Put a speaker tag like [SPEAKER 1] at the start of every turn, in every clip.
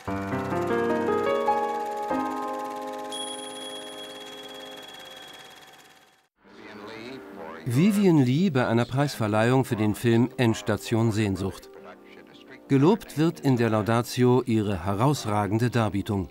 [SPEAKER 1] Vivien Leigh bei einer Preisverleihung für den Film Endstation Sehnsucht. Gelobt wird in der Laudatio ihre herausragende Darbietung.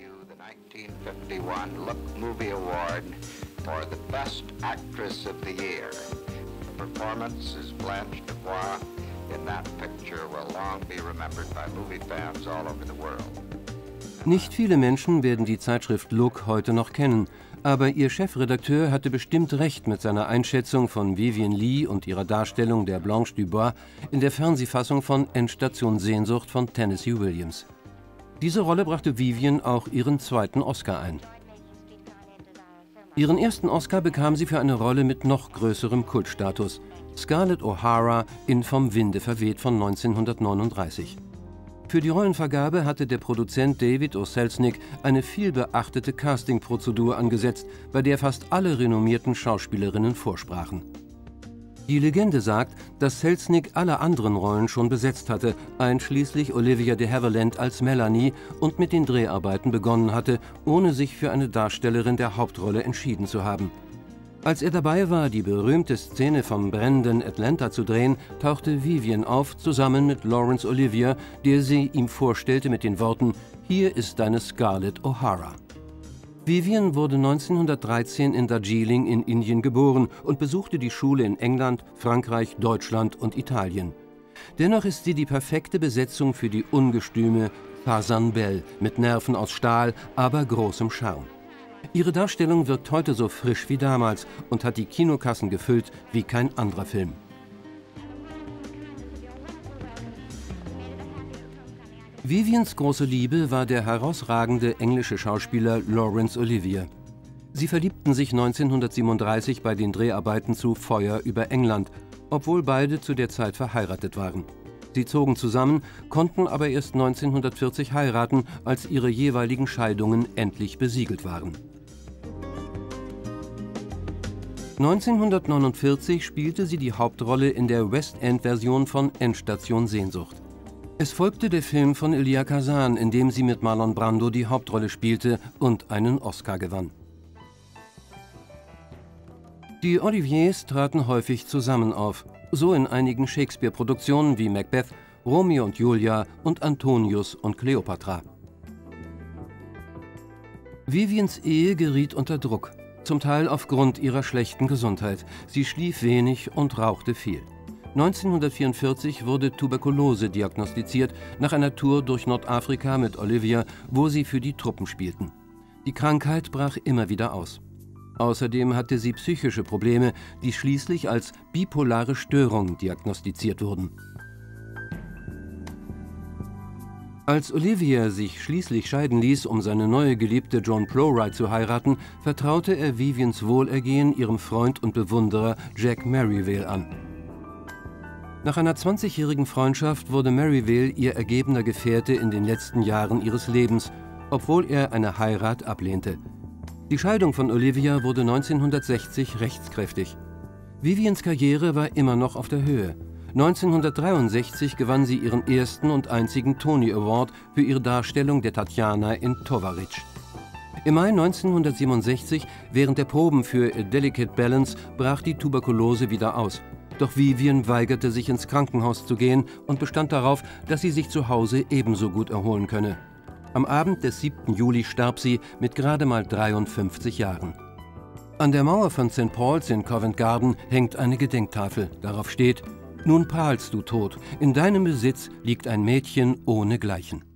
[SPEAKER 1] Nicht viele Menschen werden die Zeitschrift Look heute noch kennen, aber ihr Chefredakteur hatte bestimmt recht mit seiner Einschätzung von Vivien Leigh und ihrer Darstellung der Blanche Dubois in der Fernsehfassung von Endstation Sehnsucht von Tennessee Williams. Diese Rolle brachte Vivien auch ihren zweiten Oscar ein. Ihren ersten Oscar bekam sie für eine Rolle mit noch größerem Kultstatus, Scarlett O'Hara in Vom Winde verweht von 1939. Für die Rollenvergabe hatte der Produzent David O. Selznick eine vielbeachtete Castingprozedur angesetzt, bei der fast alle renommierten Schauspielerinnen vorsprachen. Die Legende sagt, dass Selznick alle anderen Rollen schon besetzt hatte, einschließlich Olivia de Havilland als Melanie, und mit den Dreharbeiten begonnen hatte, ohne sich für eine Darstellerin der Hauptrolle entschieden zu haben. Als er dabei war, die berühmte Szene vom brennenden Atlanta zu drehen, tauchte Vivien auf, zusammen mit Laurence Olivier, der sie ihm vorstellte mit den Worten: „Hier ist deine Scarlett O'Hara." Vivien wurde 1913 in Darjeeling in Indien geboren und besuchte die Schule in England, Frankreich, Deutschland und Italien. Dennoch ist sie die perfekte Besetzung für die ungestüme Fasan Belle mit Nerven aus Stahl, aber großem Charme. Ihre Darstellung wirkt heute so frisch wie damals und hat die Kinokassen gefüllt wie kein anderer Film. Viviens große Liebe war der herausragende englische Schauspieler Laurence Olivier. Sie verliebten sich 1937 bei den Dreharbeiten zu Feuer über England, obwohl beide zu der Zeit verheiratet waren. Sie zogen zusammen, konnten aber erst 1940 heiraten, als ihre jeweiligen Scheidungen endlich besiegelt waren. 1949 spielte sie die Hauptrolle in der West-End-Version von Endstation Sehnsucht. Es folgte der Film von Elia Kazan, in dem sie mit Marlon Brando die Hauptrolle spielte und einen Oscar gewann. Die Oliviers traten häufig zusammen auf, so in einigen Shakespeare-Produktionen wie Macbeth, Romeo und Julia und Antonius und Kleopatra. Viviens Ehe geriet unter Druck, zum Teil aufgrund ihrer schlechten Gesundheit. Sie schlief wenig und rauchte viel. 1944 wurde Tuberkulose diagnostiziert nach einer Tour durch Nordafrika mit Olivia, wo sie für die Truppen spielten. Die Krankheit brach immer wieder aus. Außerdem hatte sie psychische Probleme, die schließlich als bipolare Störung diagnostiziert wurden. Als Olivia sich schließlich scheiden ließ, um seine neue Geliebte Joan Plowright zu heiraten, vertraute er Viviens Wohlergehen ihrem Freund und Bewunderer Jack Merivale an. Nach einer 20-jährigen Freundschaft wurde Merivale ihr ergebener Gefährte in den letzten Jahren ihres Lebens, obwohl er eine Heirat ablehnte. Die Scheidung von Olivia wurde 1960 rechtskräftig. Viviens Karriere war immer noch auf der Höhe. 1963 gewann sie ihren ersten und einzigen Tony Award für ihre Darstellung der Tatjana in Tovarich. Im Mai 1967, während der Proben für A Delicate Balance, brach die Tuberkulose wieder aus. Doch Vivien weigerte sich, ins Krankenhaus zu gehen und bestand darauf, dass sie sich zu Hause ebenso gut erholen könne. Am Abend des 7. Juli starb sie mit gerade mal 53 Jahren. An der Mauer von St. Paul's in Covent Garden hängt eine Gedenktafel. Darauf steht: „Nun prahlst du tot, in deinem Besitz liegt ein Mädchen ohnegleichen."